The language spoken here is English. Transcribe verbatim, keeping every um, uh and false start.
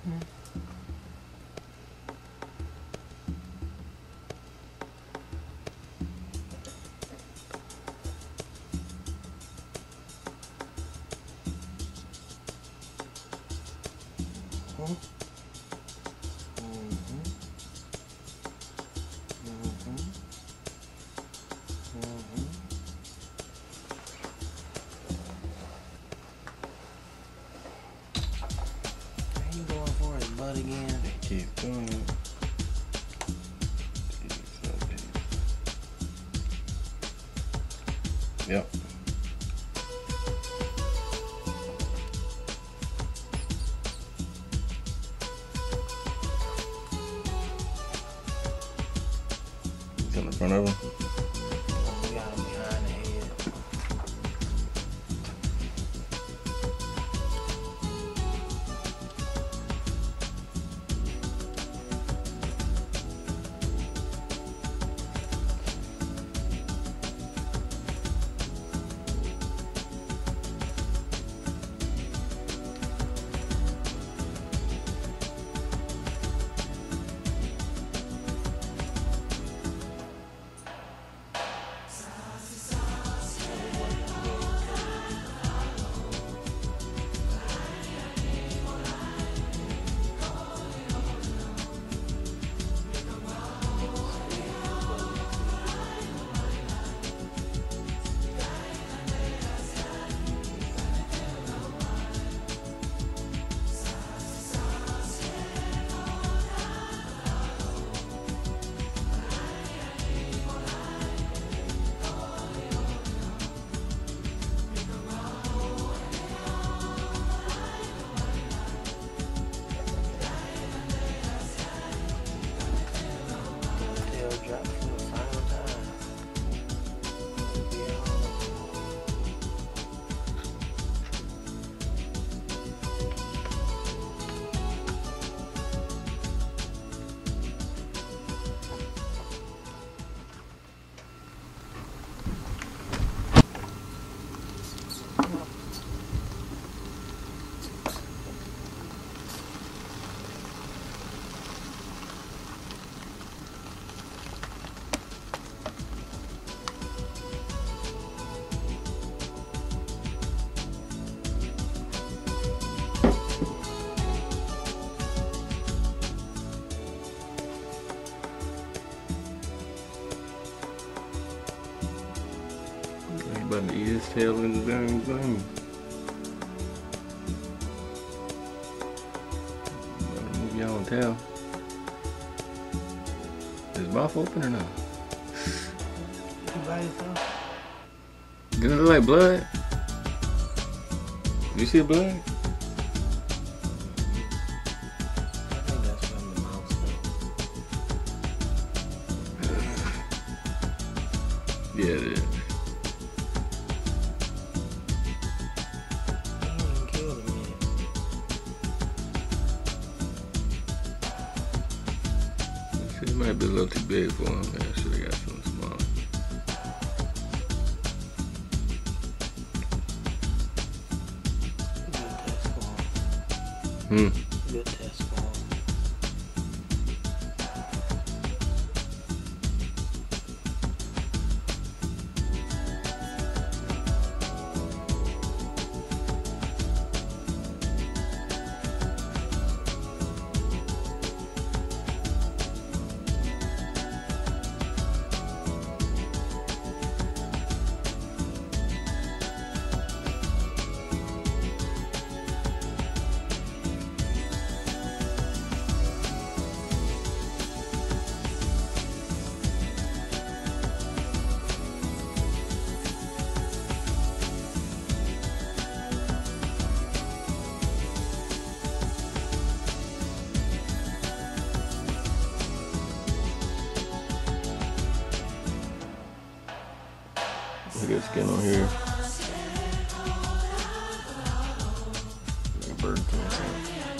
Again. Keep going. Yep. It's on the front of him. We got him behind the head. About to eat his tail in the dang thing. About to move y'all on tail. Is his mouth open or not? You by yourself? Didn't it look like blood? You see blood? I think that's from the mouth stuff. Yeah, it is. It might be a little too big for him, man. I should have got something small. Good test for him. Hmm. Good test for him. Look at the skin on here. Like a bird.